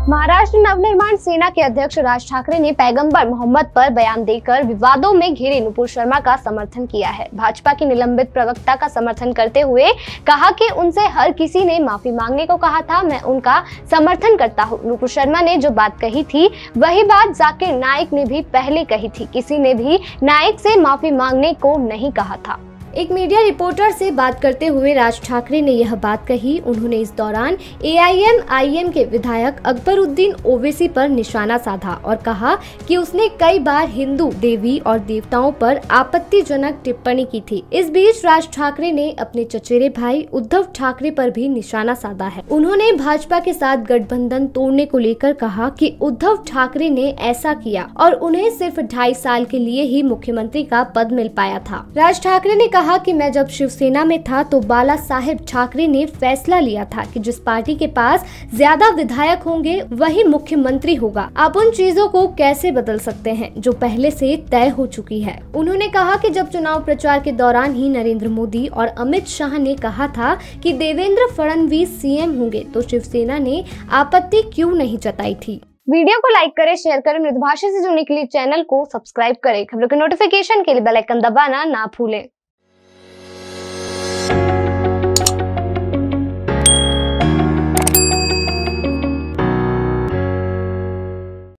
महाराष्ट्र नवनिर्माण सेना के अध्यक्ष राज ठाकरे ने पैगंबर मोहम्मद पर बयान देकर विवादों में घिरे नुपुर शर्मा का समर्थन किया है। भाजपा की निलंबित प्रवक्ता का समर्थन करते हुए कहा कि उनसे हर किसी ने माफी मांगने को कहा था, मैं उनका समर्थन करता हूं। नुपुर शर्मा ने जो बात कही थी वही बात जाकिर नाइक ने भी पहले कही थी। किसी ने भी नाइक से माफी मांगने को नहीं कहा था। एक मीडिया रिपोर्टर से बात करते हुए राज ठाकरे ने यह बात कही। उन्होंने इस दौरान AIM के विधायक अकबरुद्दीन ओवैसी पर निशाना साधा और कहा कि उसने कई बार हिंदू देवी और देवताओं पर आपत्तिजनक टिप्पणी की थी। इस बीच राज ठाकरे ने अपने चचेरे भाई उद्धव ठाकरे पर भी निशाना साधा है। उन्होंने भाजपा के साथ गठबंधन तोड़ने को लेकर कहा कि उद्धव ठाकरे ने ऐसा किया और उन्हें सिर्फ 2.5 साल के लिए ही मुख्यमंत्री का पद मिल पाया था। राज ठाकरे ने कहा कि मैं जब शिवसेना में था तो बाला साहेब ठाकरे ने फैसला लिया था कि जिस पार्टी के पास ज्यादा विधायक होंगे वही मुख्यमंत्री होगा। आप उन चीजों को कैसे बदल सकते हैं जो पहले से तय हो चुकी है। उन्होंने कहा कि जब चुनाव प्रचार के दौरान ही नरेंद्र मोदी और अमित शाह ने कहा था कि देवेंद्र फडणवीस CM होंगे तो शिवसेना ने आपत्ति क्यों नहीं जताई थी। वीडियो को लाइक करें, शेयर करें। मृदुभाषा से जुड़ने के लिए चैनल को सब्सक्राइब करें। खबरों के नोटिफिकेशन के लिए बेल आइकन दबाना ना भूलें।